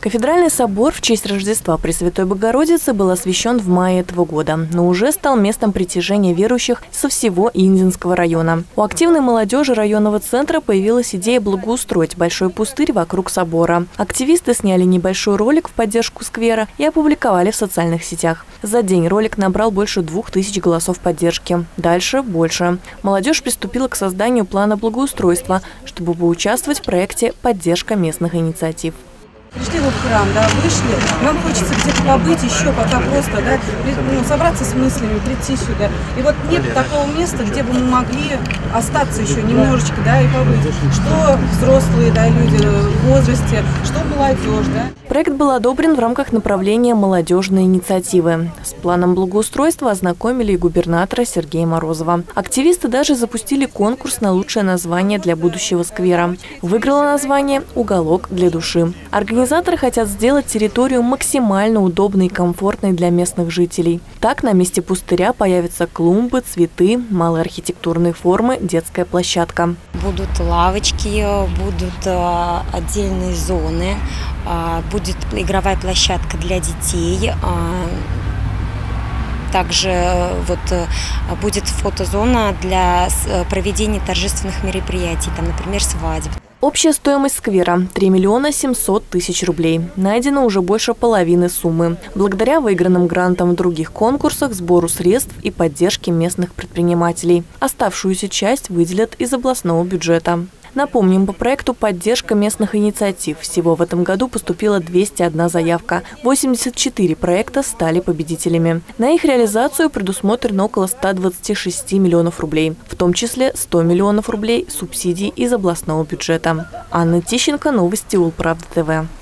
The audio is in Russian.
Кафедральный собор в честь Рождества Пресвятой Богородицы был освящен в мае этого года, но уже стал местом притяжения верующих со всего Индинского района. У активной молодежи районного центра появилась идея благоустроить большой пустырь вокруг собора. Активисты сняли небольшой ролик в поддержку сквера и опубликовали в социальных сетях. За день ролик набрал больше 2000 голосов поддержки. Дальше больше. Молодежь приступила к созданию плана благоустройства, чтобы поучаствовать в проекте «Поддержка местных инициатив». Пришли вот в храм, да, вышли, нам хочется где-то побыть еще, пока просто, да, собраться с мыслями, прийти сюда. И вот нет такого места, где бы мы могли остаться еще немножечко, да, и побыть. Что взрослые, да, люди в возрасте, что молодежь, да. Проект был одобрен в рамках направления молодежной инициативы. С планом благоустройства ознакомили и губернатора Сергея Морозова. Активисты даже запустили конкурс на лучшее название для будущего сквера. Выиграло название «Уголок для души». Организаторы хотят сделать территорию максимально удобной и комфортной для местных жителей. Так на месте пустыря появятся клумбы, цветы, малые архитектурные формы, детская площадка. Будут лавочки, будут отдельные зоны, будет игровая площадка для детей. Также будет фотозона для проведения торжественных мероприятий, там, например, свадеб. Общая стоимость сквера – 3 700 000 рублей. Найдено уже больше половины суммы. Благодаря выигранным грантам в других конкурсах, сбору средств и поддержке местных предпринимателей. Оставшуюся часть выделят из областного бюджета. Напомним, по проекту «Поддержка местных инициатив» всего в этом году поступила 201 заявка. 84 проекта стали победителями. На их реализацию предусмотрено около 126 миллионов рублей, в том числе 100 миллионов рублей субсидий из областного бюджета. Анна Тищенко, новости Улправда ТВ.